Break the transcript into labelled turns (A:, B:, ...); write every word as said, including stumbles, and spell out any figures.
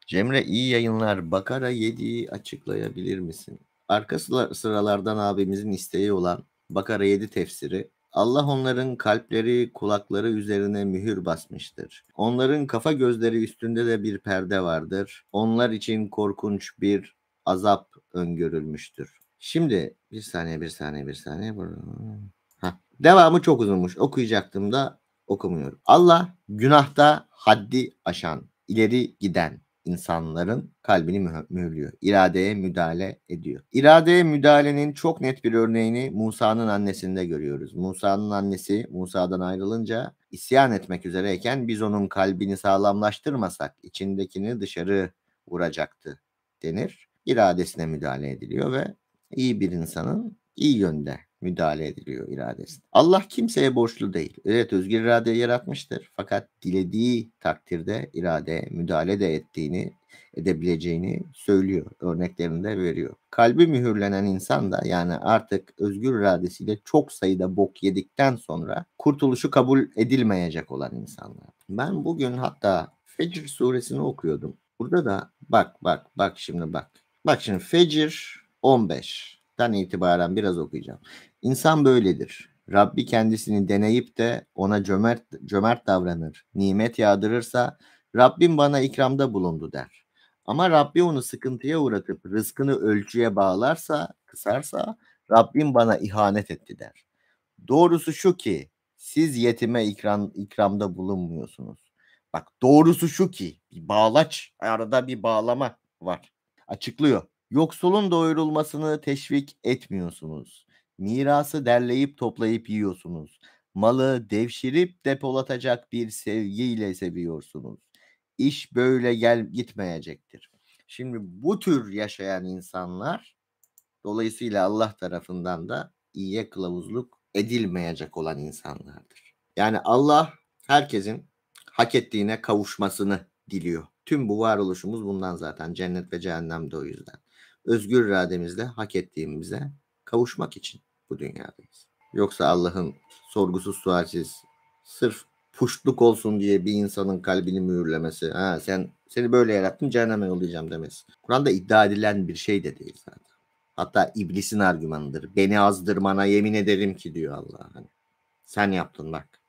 A: Cemre iyi yayınlar. Bakara yediyi açıklayabilir misin? Arka sıra- sıralardan abimizin isteği olan Bakara yedi tefsiri. Allah onların kalpleri, kulakları üzerine mühür basmıştır. Onların kafa gözleri üstünde de bir perde vardır. Onlar için korkunç bir azap öngörülmüştür. Şimdi bir saniye, bir saniye, bir saniye. Hah, devamı çok uzunmuş. Okuyacaktım da okumuyorum. Allah günahta haddi aşan, ileri giden insanların kalbini müh- mühürlüyor. İradeye müdahale ediyor. İradeye müdahalenin çok net bir örneğini Musa'nın annesinde görüyoruz. Musa'nın annesi Musa'dan ayrılınca isyan etmek üzereyken biz onun kalbini sağlamlaştırmasak içindekini dışarı vuracaktı denir. İradesine müdahale ediliyor ve iyi bir insanın iyi yönde müdahale ediliyor iradesine. Allah kimseye borçlu değil. Evet, özgür irade yaratmıştır. Fakat dilediği takdirde iradeye müdahale de ettiğini, edebileceğini söylüyor. Örneklerini de veriyor. Kalbi mühürlenen insan da yani artık özgür iradesiyle çok sayıda bok yedikten sonra kurtuluşu kabul edilmeyecek olan insanlar. Ben bugün hatta Fecr suresini okuyordum. Burada da bak bak bak şimdi bak. Bak şimdi Fecr on beşten itibaren biraz okuyacağım. İnsan böyledir. Rabbi kendisini deneyip de ona cömert cömert davranır. Nimet yağdırırsa Rabbim bana ikramda bulundu der. Ama Rabbi onu sıkıntıya uğratıp rızkını ölçüye bağlarsa, kısarsa Rabbim bana ihanet etti der. Doğrusu şu ki siz yetime ikram, ikramda bulunmuyorsunuz. Bak doğrusu şu ki bir bağlaç arada bir bağlama var. Açıklıyor. Yoksulun doyurulmasını teşvik etmiyorsunuz. Mirası derleyip toplayıp yiyorsunuz. Malı devşirip depolatacak bir sevgiyle seviyorsunuz. İş böyle gel gitmeyecektir. Şimdi bu tür yaşayan insanlar dolayısıyla Allah tarafından da iyiye kılavuzluk edilmeyecek olan insanlardır. Yani Allah herkesin hak ettiğine kavuşmasını diliyor. Tüm bu varoluşumuz bundan zaten. Cennet ve cehennem de o yüzden. Özgür irademizle hak ettiğimize kavuşmak için bu dünyadayız. Yoksa Allah'ın sorgusuz sualsiz sırf puştluk olsun diye bir insanın kalbini mühürlemesi, ha sen seni böyle yarattım cehenneme yollayacağım demesi. Kur'an'da iddia edilen bir şey de değil zaten. Hatta iblisin argümanıdır. Beni azdırmana yemin ederim ki diyor Allah. Hani sen yaptın bak.